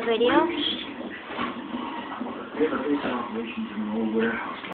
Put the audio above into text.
video. They have base operations in an old warehouse.